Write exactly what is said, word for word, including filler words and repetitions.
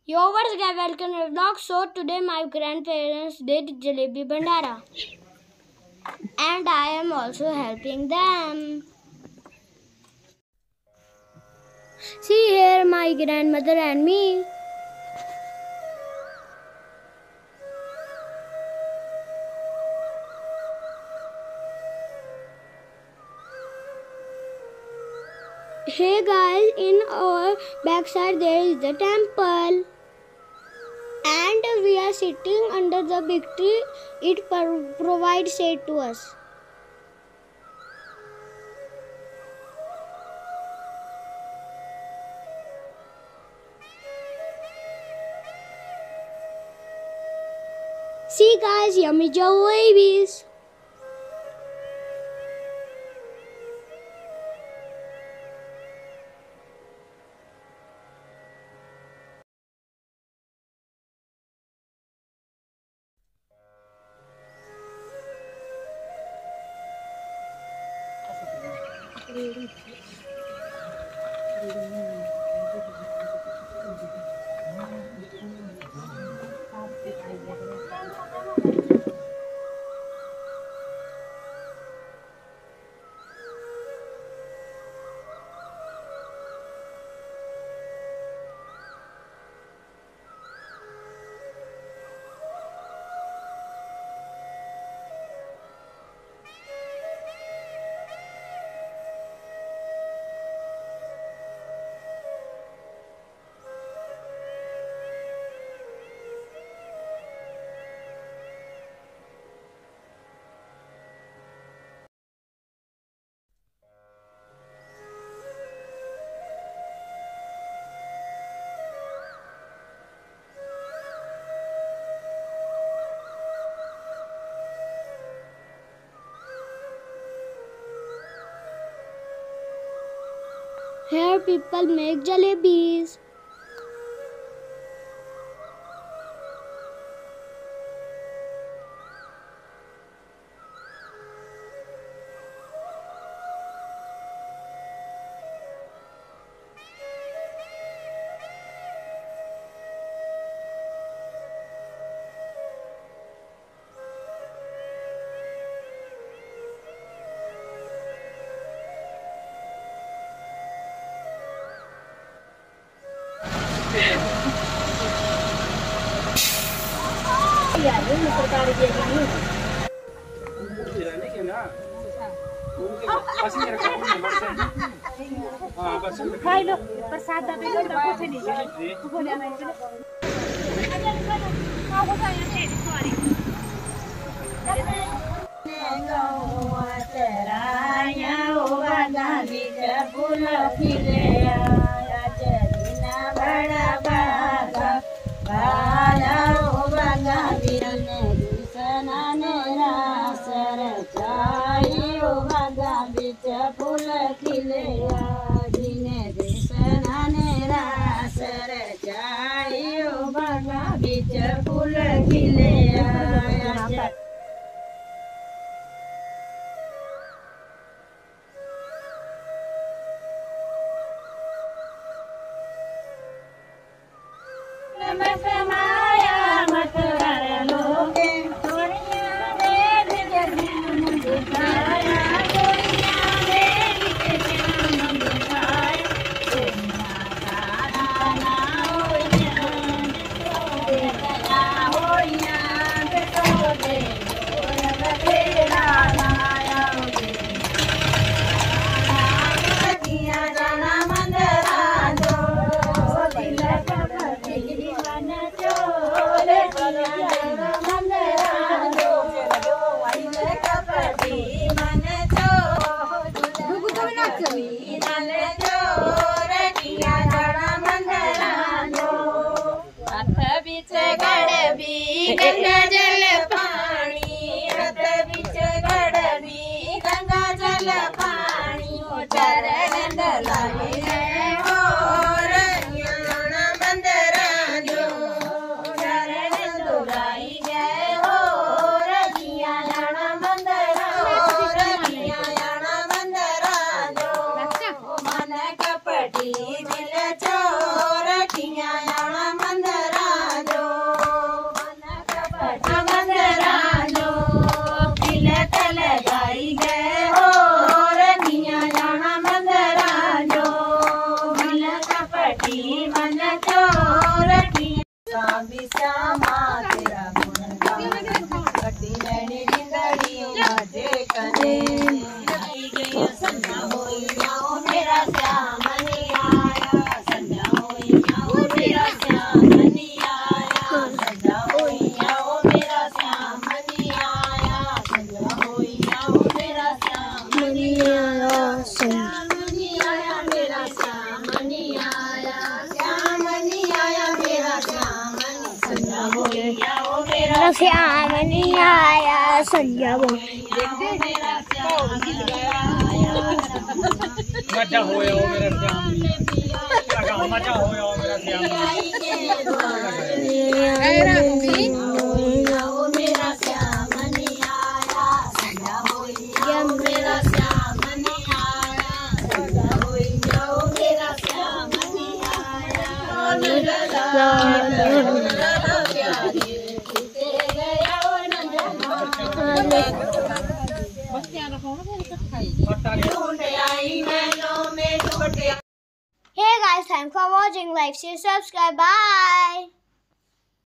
Yo, what's guys, welcome to the vlog. So today my grandparents did jalebi bandara and I am also helping them. See here my grandmother and me. Hey guys, in our backside there is the temple. And we are sitting under the big tree. It pro- provides shade to us. See guys, yummy jalebis. Here people make jalebis. खाई लो प्रसाद दे दो तो कुछ नहीं तू बोले मैं फूल खिले जिने देशनाने रासर जाइयो बागा बीच फूल खिले नमस्ते माया मत कर लोगे तोरिया दे जगन दिखाया गंगा जल पानी रत बिच गड़बी गंगा जल पानी चरण लागे है और ज्ञान बंदरा जो चरण दुलाई गए और ज्ञान बंदरा और ज्ञान बंदरा जो मन कपटी दिल चोर ज्ञान बंदरा चोरठी स्वामी श्यामा तेरा गुणगान कटी नैनी निंदड़ी मजे करे संध्या होई आओ मेरा श्याम नहीं आया संध्या होई आओ मेरा श्याम नहीं आया संध्या होई आओ मेरा श्याम नहीं आया संध्या होई आओ मेरा श्याम नहीं आया श्याम नहीं आया मेरा श्याम नहीं आया श्याम नहीं आया मेरा श्याम नहीं संध्या होई आओ मेरा श्याम नहीं आया संध्या मेरा श्याम नहीं आया मजा होया हो मेरा श्याम लगा मजा होया हो मेरा श्याम मेरा श्याम नहीं आया संध्या होई आओ मेरा श्याम नहीं आया संध्या होई आओ मेरा श्याम नहीं Hey guys, thanks for watching. Like, share, subscribe. Bye.